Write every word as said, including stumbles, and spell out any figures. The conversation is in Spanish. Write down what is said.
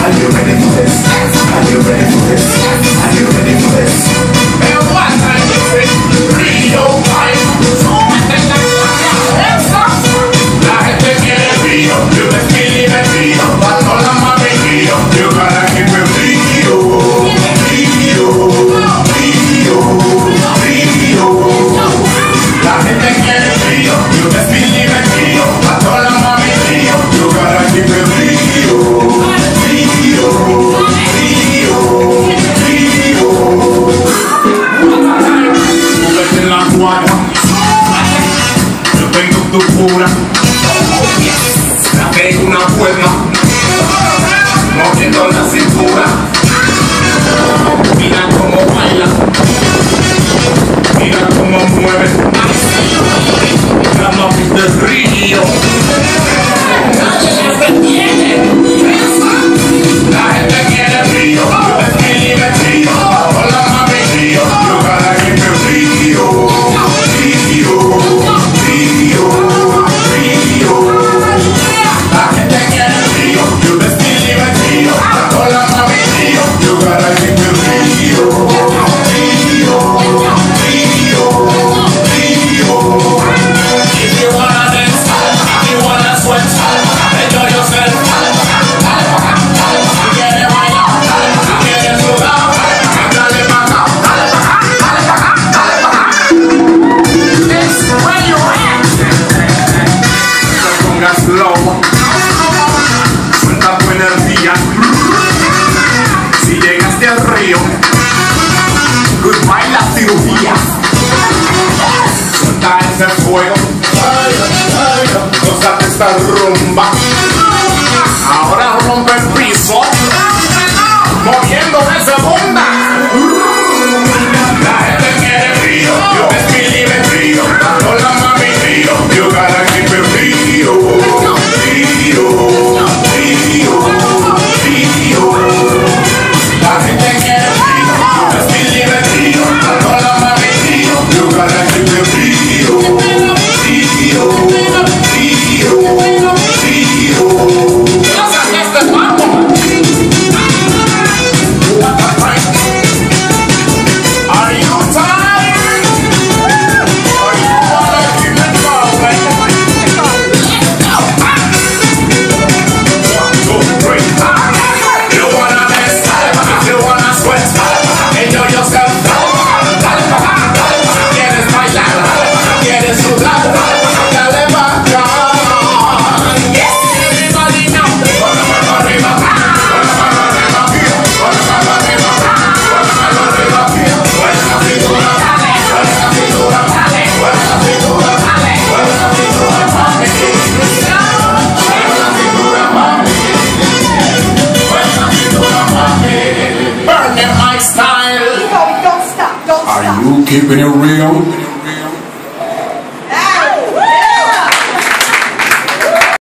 Are you ready for this? Are you ready for this? Are you ready for this? And what time is it? Rio time. La gente quiere Rio, you best believe it Rio. But all of my Rio, you gotta keep it Rio, Rio, Rio, Rio. La gente quiere Rio, you best believe it Rio. But all of my Rio, you gotta keep it Rio, Rio, Rio, Rio. Súbete en la guarda, yo tengo tu cura. La tengo una forma, moviendo la cintura. Mira cómo baila, mira cómo mueve. La mami del Río. La gente quiere Río, es que libre Río. Hola mami Río, yo gotta keep it Río, Río, Río, Río. La gente quiere Río, you best believe it Río. Hola mami Río, you gotta keep it Río, Río, Río, Río. If you wanna dance, if you wanna sweat, enjoy yourself. Si quieres bailar, si quieres sudar, dale pa' acá, dale pa' acá, dale pa' acá, dale pa' acá. This is where you at. No pongas lobo. Suelta tu energía. Si llegaste al río, goodbye la cirugía. Suelta ese fuego, gózate esta rumba. Ahora rompe el piso, moviendo esa bomba. La gente quiere Río, you best believe it Río. Hola mami Río, you gotta keep it Río, Río, Río, Río. La gente quiere Río, you best believe it Río. Hola mami Río, you gotta keep it Río, Río, Río, Río. Are you tired? Or you wanna keep it going? One, two, three. You wanna dance, you wanna sweat, enjoy yourself. Quieres bailar, quieres sudar, dale pa' acá. Yes, everybody now. Con la mano arriba, con la mano arriba, con la mano arriba, con la mano arriba. Mueve la cintura, mueve la cintura, mueve la cintura, mueve la cintura, mami. Mueve la cintura, mami. Mueve la cintura, mami. Burning my style. Don't stop, don't stop. Are you keeping it real?